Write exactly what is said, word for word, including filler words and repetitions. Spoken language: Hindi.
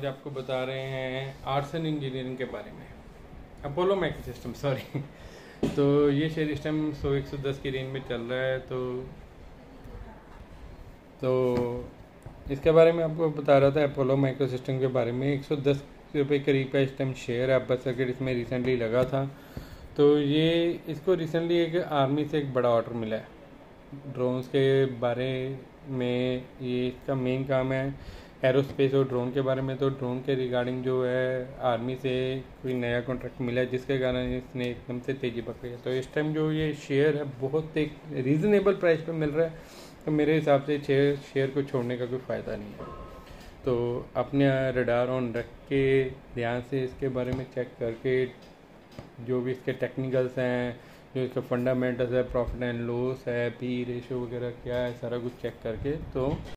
आज आपको बता रहे हैं आर्सन इंजीनियरिंग के बारे में, अपोलो माइक्रो सिस्टम सॉरी तो ये शेयर इस टाइम सौ एक सौ दस की रेंज में चल रहा है। तो तो इसके बारे में आपको बता रहा था अपोलो माइक्रो सिस्टम के बारे में। एक सौ दस रुपये करीब का इस टाइम शेयर है। अब्बास सर्किट इसमें रिसेंटली लगा था। तो ये इसको रिसेंटली एक आर्मी से एक बड़ा ऑर्डर मिला है ड्रोन्स के बारे में। ये इसका मेन काम है एरोस्पेस और ड्रोन के बारे में। तो ड्रोन के रिगार्डिंग जो है आर्मी से कोई नया कॉन्ट्रैक्ट मिला है, जिसके कारण इसने एकदम से तेज़ी पकड़ी है। तो इस टाइम जो ये शेयर है बहुत एक रीज़नेबल प्राइस पे मिल रहा है। तो मेरे हिसाब से शेयर शेयर को छोड़ने का कोई फ़ायदा नहीं है। तो अपने रडार ऑन रख के ध्यान से इसके बारे में चेक करके, जो भी इसके टेक्निकल्स हैं, जो इसका फंडामेंटल्स है, प्रॉफिट एंड लॉस है, पी रेशो वगैरह क्या है, सारा कुछ चेक करके तो